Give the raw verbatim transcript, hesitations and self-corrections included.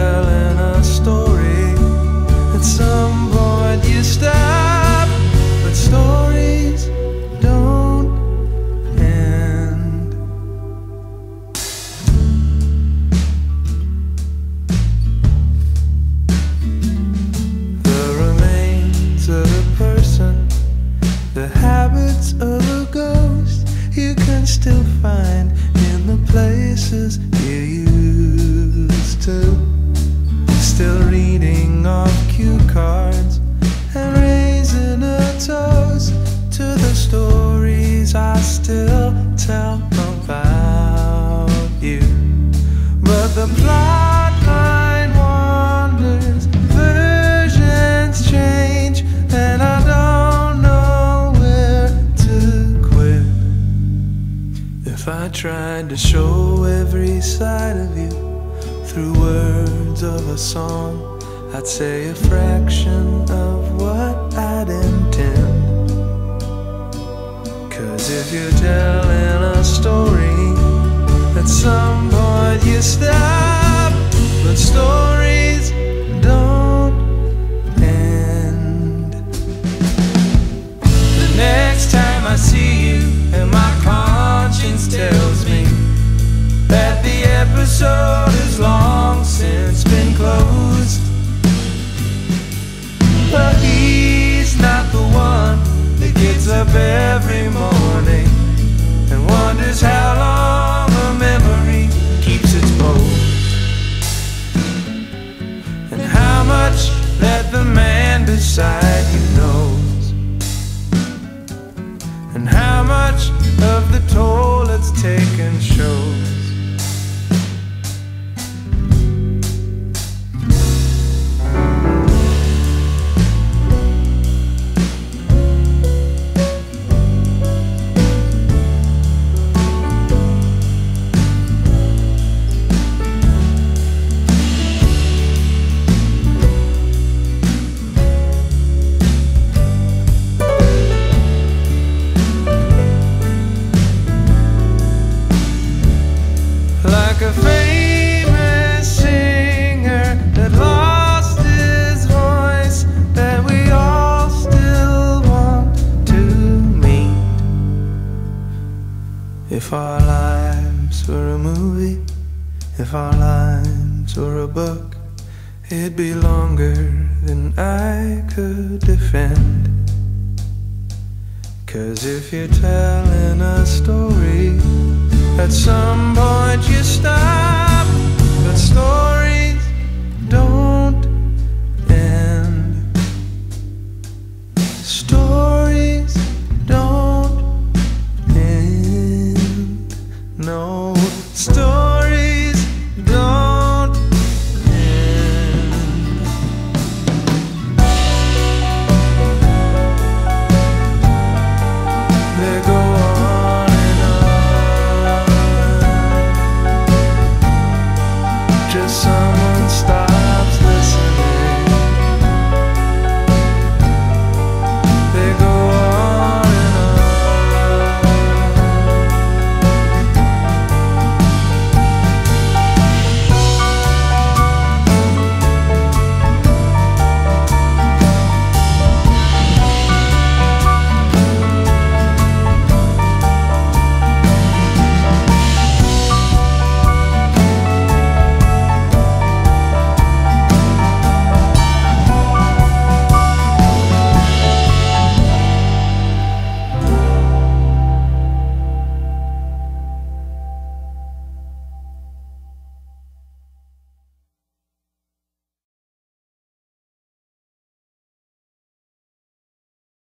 telling a story, at some point you stop. But stories don't end. The remains of a person, the habits of a ghost, you can still find in the places you used to. Still reading off cue cards and raising a toast to the stories I still tell about you. But the plot line wanders, versions change, and I don't know where to quit. If I tried to show every side of you through words of a song, I'd say a fraction of what I'd intend. 'Cause if you're telling a story, at some point you stop. But stories don't end. The next time I see you, and my conscience tells me that the episode has long since been closed, but he's not the one that gets up every morning and wonders how long a memory keeps its pose, and how much that the man beside you knows, and how much of the toll it's taken shows. Like a famous singer that lost his voice, that we all still want to meet. If our lives were a movie, if our lives were a book, it'd be longer than I could defend. 'Cause if you're telling a story, at some point you stop. But stories